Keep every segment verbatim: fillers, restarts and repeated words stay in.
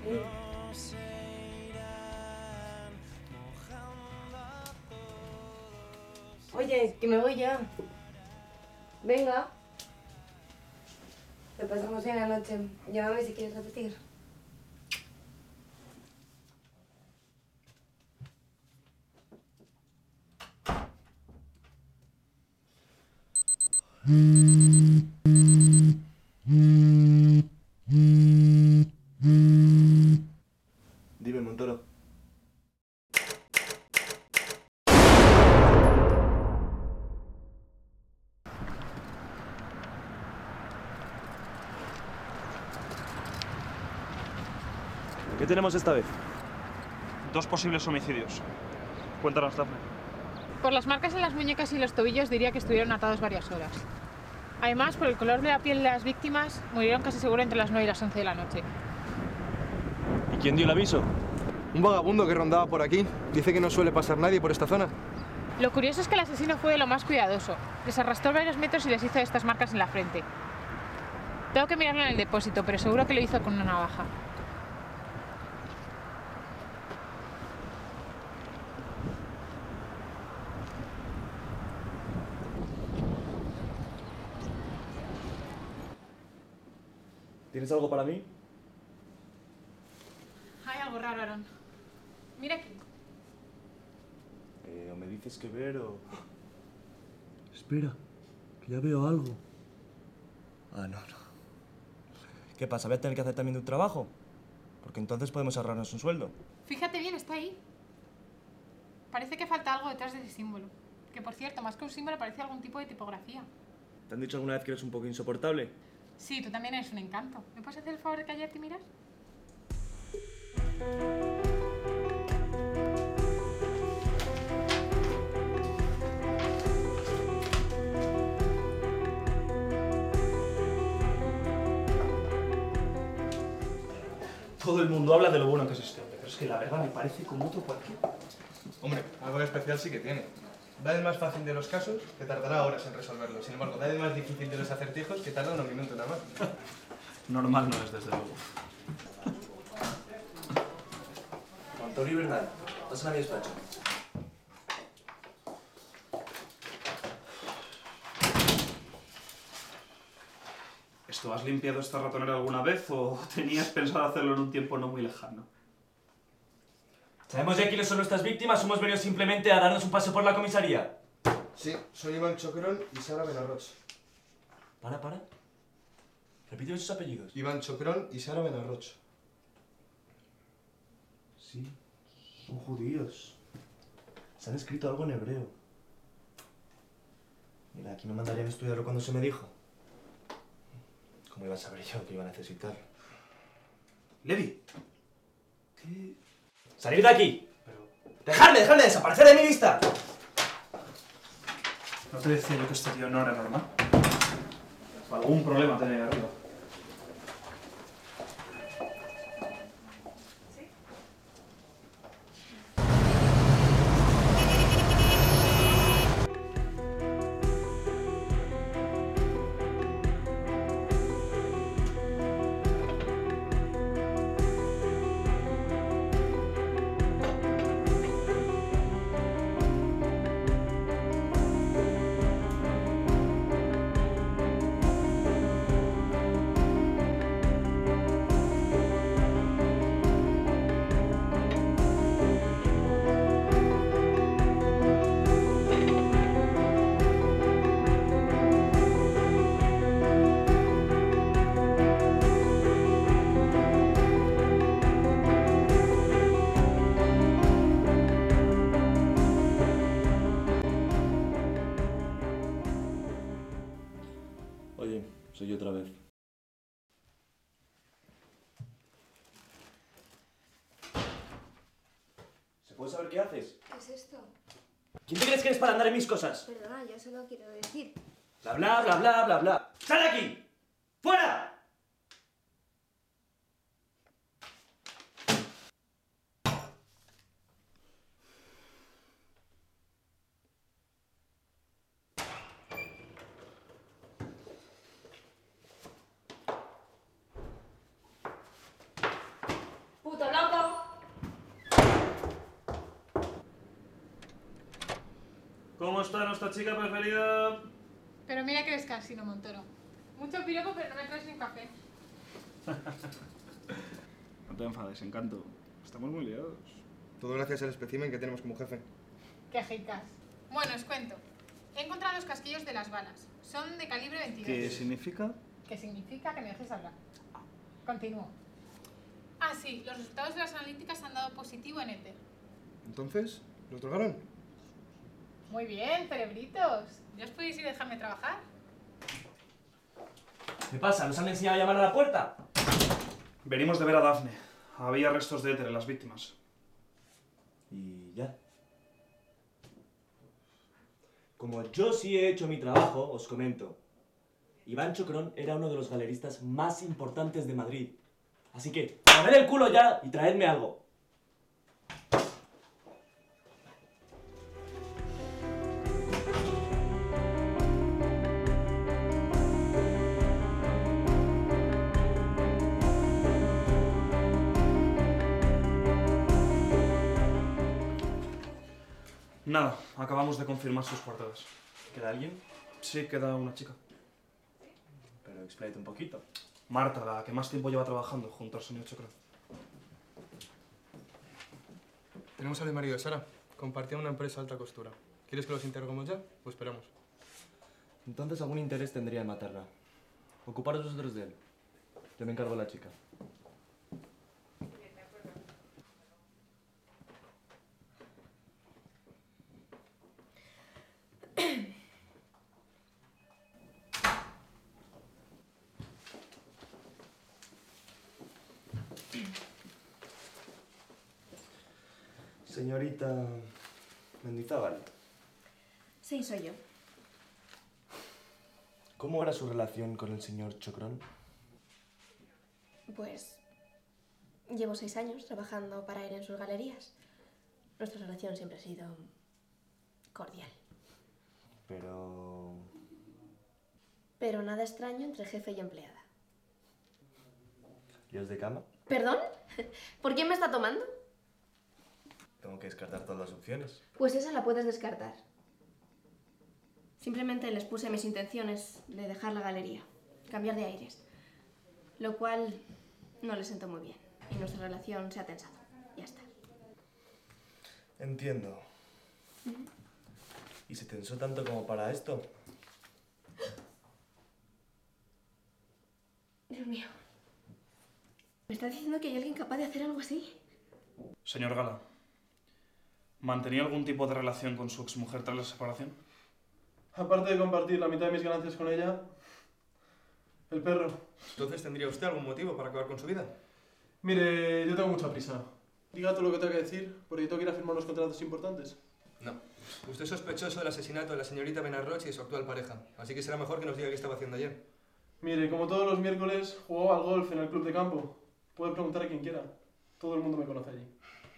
Oye, que me voy ya. Venga. Lo pasamos bien la noche. Llámame si quieres repetir. Dime, Montoro. ¿Qué tenemos esta vez? Dos posibles homicidios. Cuéntanos, Dafne. Por las marcas en las muñecas y los tobillos diría que estuvieron atados varias horas. Además, por el color de la piel de las víctimas, murieron casi seguro entre las nueve y las once de la noche. ¿Y quién dio el aviso? Un vagabundo que rondaba por aquí. Dice que no suele pasar nadie por esta zona. Lo curioso es que el asesino fue de lo más cuidadoso. Les arrastró varios metros y les hizo estas marcas en la frente. Tengo que mirarlo en el depósito, pero seguro que lo hizo con una navaja. ¿Tienes algo para mí? Hay algo raro, Aaron. Mira aquí. Eh, o me dices qué ver o... Espera, que ya veo algo. Ah, no, no. ¿Qué pasa? ¿Voy a tener que hacer también un trabajo? Porque entonces podemos ahorrarnos un sueldo. Fíjate bien, está ahí. Parece que falta algo detrás de ese símbolo. Que, por cierto, más que un símbolo parece algún tipo de tipografía. ¿Te han dicho alguna vez que eres un poco insoportable? Sí, tú también eres un encanto. ¿Me puedes hacer el favor de callarte y mirar? Todo el mundo habla de lo bueno que es este hombre, pero es que la verdad me parece como otro cualquiera. Hombre, algo de especial sí que tiene. Da el más fácil de los casos, que tardará horas en resolverlo. Sin embargo, da el más difícil de los acertijos, que tarda unos minutos nada más. Normal no es, desde luego. Montoro y Bernal, pasan a mi despacho. ¿Esto has limpiado esta ratonera alguna vez o tenías pensado hacerlo en un tiempo no muy lejano? ¿Sabemos ya quiénes son nuestras víctimas o hemos venido simplemente a darnos un paseo por la comisaría? Sí, soy Iván Chocrón y Sara Benarroch. Para, para. Repíteme sus apellidos. Iván Chocrón y Sara Benarroch. Sí, son judíos. Se han escrito algo en hebreo. Mira, aquí me mandarían a estudiarlo cuando se me dijo. ¿Cómo iba a saber yo que iba a necesitar? Levi. ¿Qué? ¡Salir de aquí! Pero... ¡Dejarme, dejarme desaparecer de mi vista! ¿No te decía yo que este tío no era normal? Algún problema tenía arriba. Oye, soy yo otra vez. ¿Se puede saber qué haces? ¿Qué es esto? ¿Quién te crees que eres para andar en mis cosas? Perdona, yo solo quiero decir... Bla, bla, bla, bla, bla, bla. ¡Sal de aquí! ¡Fuera! ¿Cómo está nuestra chica preferida? Pero mira que eres casino, Montoro. Mucho piropo, pero no me traes ni un café. No te enfades, Encanto. Estamos muy liados. Todo gracias al espécimen que tenemos como jefe. Qué jicas. Bueno, os cuento. He encontrado los casquillos de las balas. Son de calibre veintidós. ¿Qué significa? ¿Qué significa? Que me dejes hablar. Continúo. Ah, sí, los resultados de las analíticas han dado positivo en éter. Entonces, ¿los drogaron? Muy bien, cerebritos. ¿Ya os podéis ir a dejarme trabajar? ¿Qué pasa? ¿Nos han enseñado a llamar a la puerta? Venimos de ver a Dafne. Había restos de éter en las víctimas. Y ya. Como yo sí he hecho mi trabajo, os comento. Iván Chocrón era uno de los galeristas más importantes de Madrid. Así que, ¡mover el culo ya y traedme algo! Nada, acabamos de confirmar sus coartadas. ¿Queda alguien? Sí, queda una chica. Pero expláyate un poquito. Marta, la que más tiempo lleva trabajando junto al señor Chocrón. Tenemos al marido de Sara. Compartía una empresa de alta costura. ¿Quieres que los interroguemos ya? Pues esperamos. Entonces algún interés tendría en matarla. Ocuparos vosotros de él. Yo me encargo de la chica. Señorita Mendizábal, Sí, soy yo. ¿cómo era su relación con el señor Chocrón? Pues llevo seis años trabajando para él en sus galerías. Nuestra relación siempre ha sido cordial. Pero... Pero nada extraño entre jefe y empleada. ¿Líos de cama? ¿Perdón? ¿Por quién me está tomando? Tengo que descartar todas las opciones. Pues esa la puedes descartar. Simplemente les puse mis intenciones de dejar la galería, cambiar de aires, lo cual no le sentó muy bien y nuestra relación se ha tensado. Ya está. Entiendo. Uh-huh. ¿Y se tensó tanto como para esto? Dios mío. ¿Me estás diciendo que hay alguien capaz de hacer algo así? Señor Gala, ¿mantenía algún tipo de relación con su exmujer tras la separación? Aparte de compartir la mitad de mis ganancias con ella, el perro. Entonces, ¿tendría usted algún motivo para acabar con su vida? Mire, yo tengo mucha prisa. Diga todo lo que tenga que decir, porque tengo que ir a firmar unos contratos importantes. No. Usted es sospechoso del asesinato de la señorita Benarroch y de su actual pareja. Así que será mejor que nos diga qué estaba haciendo ayer. Mire, como todos los miércoles, jugaba al golf en el club de campo. Puede preguntar a quien quiera. Todo el mundo me conoce allí.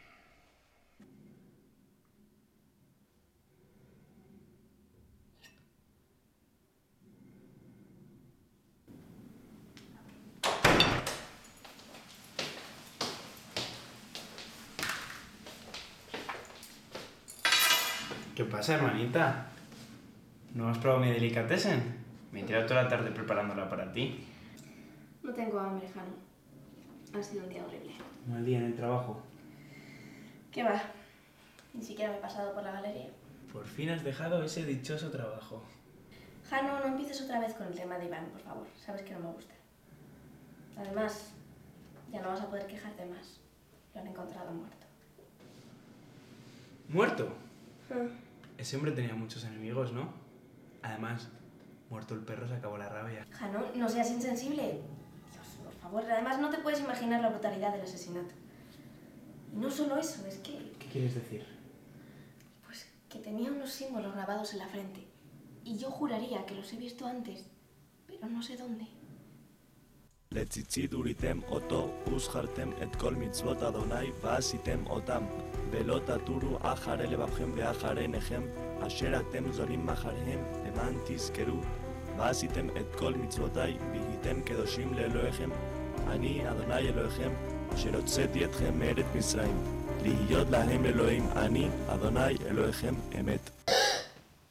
¿Qué pasa, hermanita? ¿No has probado mi delicatessen? Me he tirado toda la tarde preparándola para ti. No tengo hambre, Jano. Ha sido un día horrible. ¿Mal día en el trabajo? ¿Qué va? Ni siquiera me he pasado por la galería. Por fin has dejado ese dichoso trabajo. Jano, no empieces otra vez con el tema de Iván, por favor. Sabes que no me gusta. Además, ya no vas a poder quejarte más. Lo han encontrado muerto. ¿Muerto? Ah. Ese hombre tenía muchos enemigos, ¿no? Además, muerto el perro se acabó la rabia. Jano, no seas insensible. Dios, por favor. Además, no te puedes imaginar la brutalidad del asesinato. Y no solo eso, es que... ¿Qué quieres decir? Pues que tenía unos símbolos grabados en la frente. Y yo juraría que los he visto antes, pero no sé dónde. לציצית וריתם אותו, ושכרתם את כל מצוות אדוני, ועשיתם אותם. ולא תטורו אחרי לבבכם ואחרי עיניכם, אשר אתם זולים אחריהם, למען תזכרו. ועשיתם את כל מצוותי, והייתם קדושים לאלוהיכם. אני, אדוני אלוהיכם, אשר הוצאתי אתכם מארץ מצרים. להיות להם אלוהים, אני, אדוני אלוהיכם, אמת.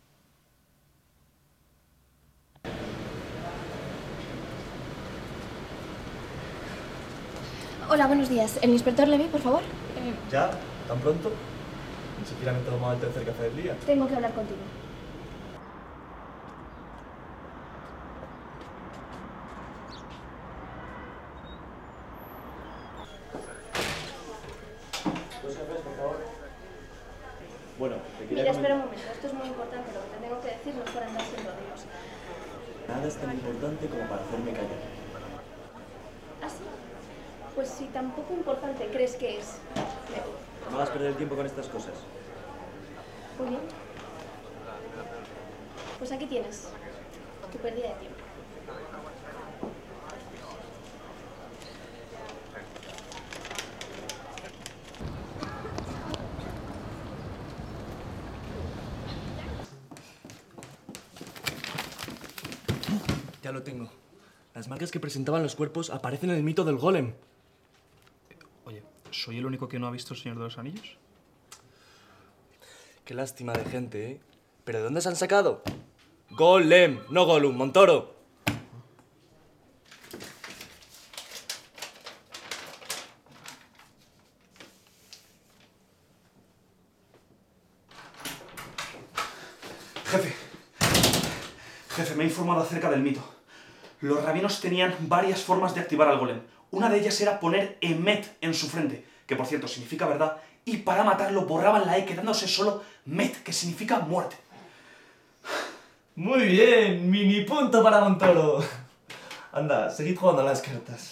Hola, buenos días. ¿El inspector Levy, por favor? Eh, ¿Ya? ¿Tan pronto? Ni siquiera me he tomado el tercer café del día. Tengo que hablar contigo. Dos cafés, por favor. Bueno, te quería Mira, comentar- espera un momento. Esto es muy importante. Lo que te tengo que decir no es para andar sin rodeos. Nada es tan importante como para hacerme callar. ¿Ah, sí? Pues si tan poco importante crees que es... No hagas perder el tiempo con estas cosas. Muy bien. Pues aquí tienes tu pérdida de tiempo. Ya lo tengo. Las marcas que presentaban los cuerpos aparecen en el mito del golem. Oye, ¿soy el único que no ha visto El Señor de los Anillos? Qué lástima de gente, ¿eh? ¿Pero de dónde se han sacado? Golem, no Gollum, Montoro. Jefe, jefe, me he informado acerca del mito. Los rabinos tenían varias formas de activar al golem. Una de ellas era poner Emet en su frente, que por cierto significa verdad, y para matarlo borraban la E quedándose solo Met, que significa muerte. Muy bien, mini punto para Montoro. Anda, seguid jugando a las cartas.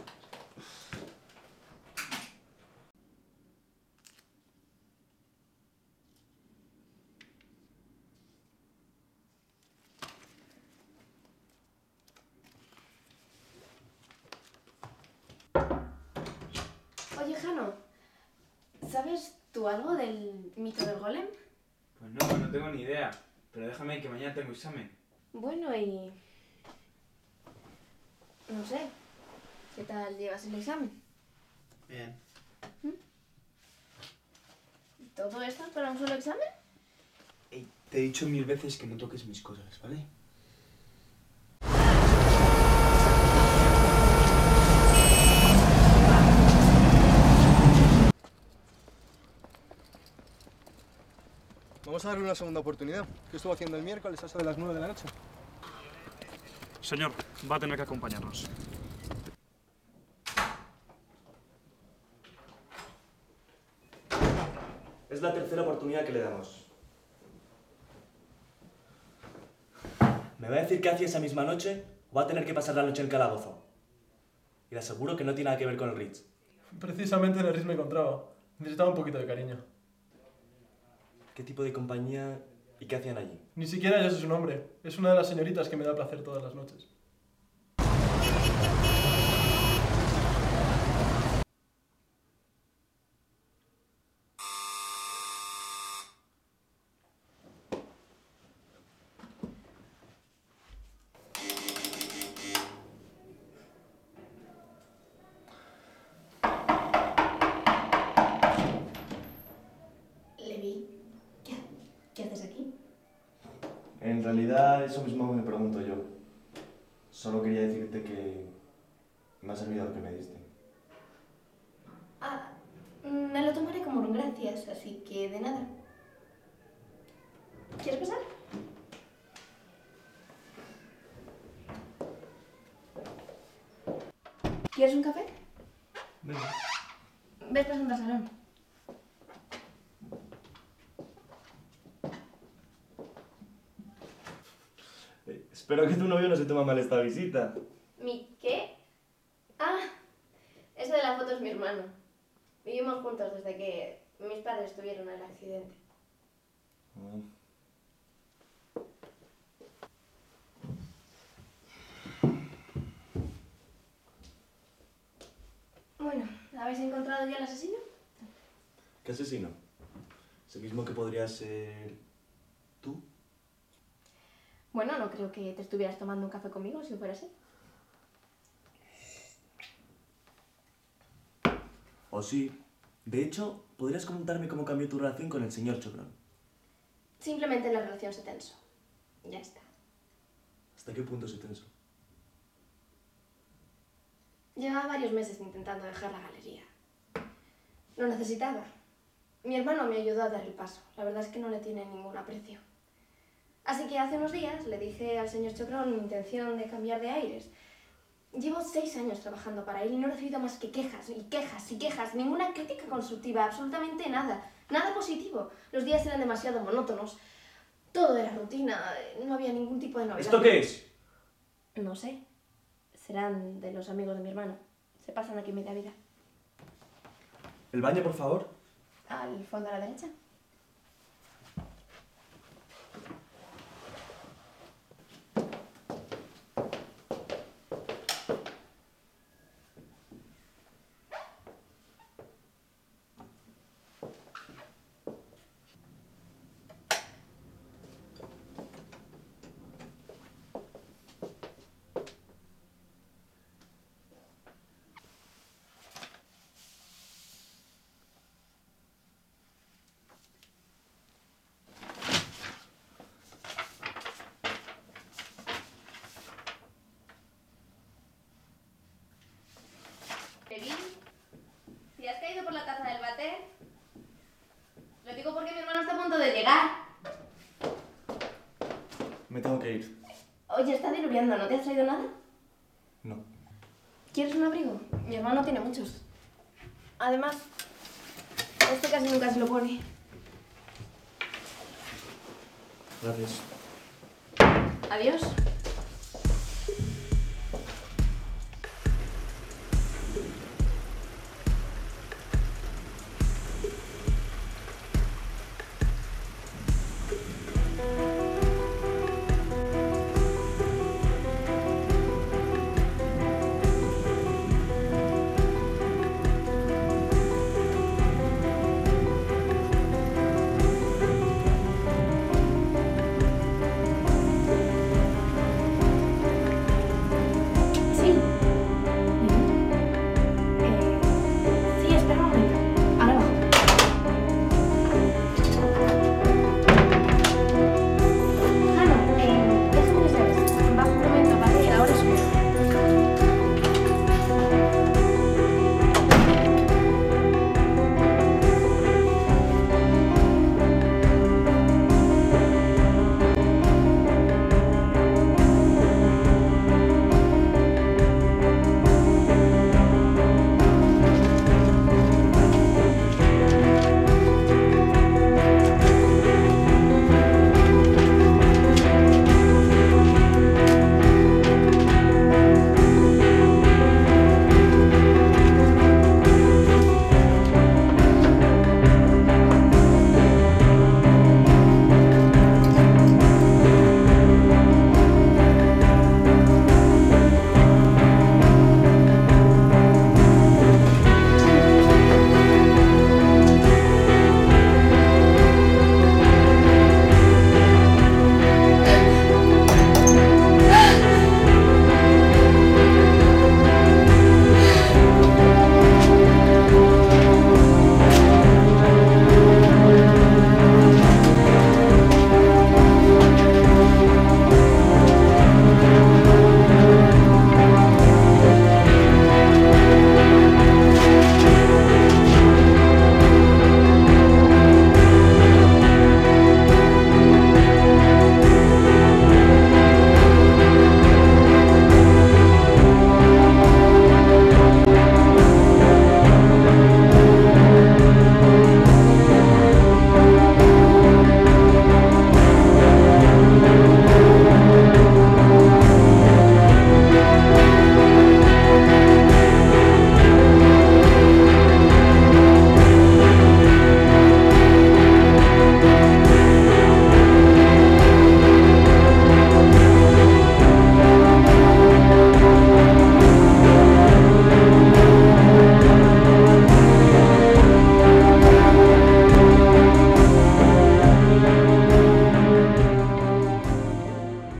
Oye, Jano, ¿sabes tú algo del mito del golem? Pues no, no tengo ni idea. Pero déjame que mañana tengo examen. Bueno, y... no sé. ¿Qué tal llevas el examen? Bien. ¿Todo esto para un solo examen? Ey, te he dicho mil veces que no toques mis cosas, ¿vale? Vamos a darle una segunda oportunidad. ¿Qué estuvo haciendo el miércoles a eso de las nueve de la noche? Señor, va a tener que acompañarnos. Es la tercera oportunidad que le damos. ¿Me va a decir qué hacía esa misma noche o va a tener que pasar la noche en el calabozo? Y le aseguro que no tiene nada que ver con el Ritz. Precisamente en el Ritz me encontraba. Necesitaba un poquito de cariño. ¿Qué tipo de compañía y qué hacían allí? Ni siquiera yo sé su nombre. Es una de las señoritas que me da placer todas las noches. Levi, ¿qué, ¿qué haces aquí? En realidad, eso mismo me pregunto yo. Solo quería decirte que me ha servido lo que me diste. Ah, me lo tomaré como un gracias, así que de nada. ¿Quieres pasar? ¿Quieres un café? Venga. Ves pasando al salón. Eh, espero que tu novio no se tome mal esta visita. ¿Mi qué? Ah, eso de la foto es mi hermano. Vivimos juntos desde que mis padres tuvieron el accidente. Mm. Bueno, ¿habéis encontrado ya al asesino? ¿Qué asesino? ¿Ese mismo que podría ser tú? Bueno, no creo que te estuvieras tomando un café conmigo si fuera así. O sí. De hecho, ¿podrías contarme cómo cambió tu relación con el señor Chocron? Simplemente la relación se tensó. Ya está. ¿Hasta qué punto se tensó? Llevaba varios meses intentando dejar la galería. Lo necesitaba. Mi hermano me ayudó a dar el paso. La verdad es que no le tiene ningún aprecio. Así que hace unos días le dije al señor Chocrón mi intención de cambiar de aires. Llevo seis años trabajando para él y no he recibido más que quejas y quejas y quejas. Ninguna crítica constructiva, absolutamente nada. Nada positivo. Los días eran demasiado monótonos. Todo era rutina. No había ningún tipo de novedad. ¿Esto qué es? No sé. Serán de los amigos de mi hermano. Se pasan aquí media vida. ¿El baño, por favor? Al fondo a la derecha. Kevin, si has caído por la taza del váter, lo digo porque mi hermano está a punto de llegar. Me tengo que ir. Oye, está diluviando, ¿no te has traído nada? No. ¿Quieres un abrigo? Mi hermano tiene muchos. Además, este casi nunca se lo pone. Gracias. Adiós.